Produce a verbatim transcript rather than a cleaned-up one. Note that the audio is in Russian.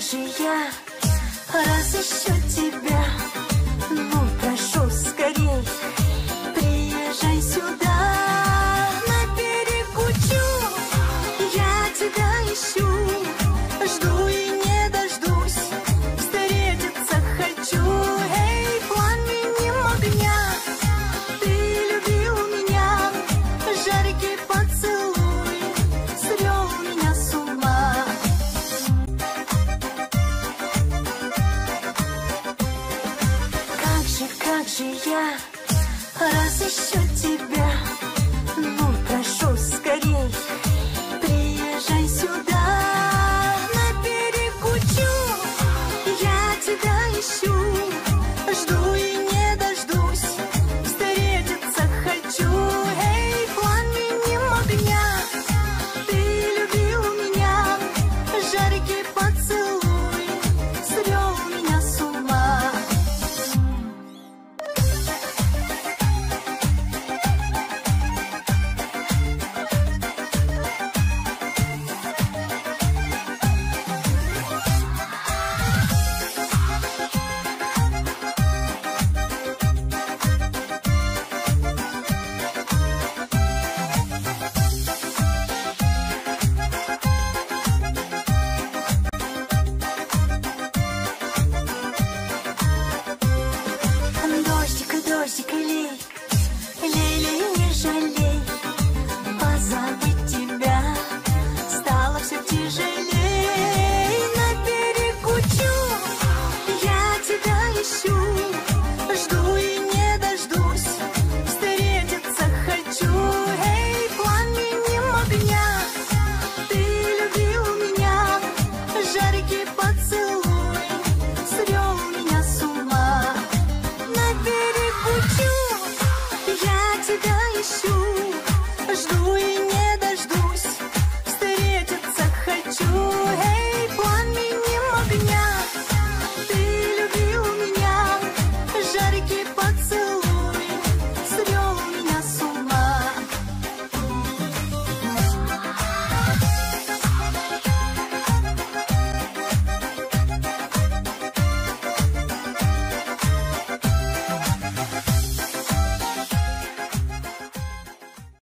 же я разыщу тебя. Ну, прошу, скорей, приезжай сюда. На берегу Чу я тебя ищу, жду и не дождусь, встретиться хочу. Эй, пламенем огня, ты любил меня, жаркий поцелуй свел меня с ума. Как же, как же я разыщу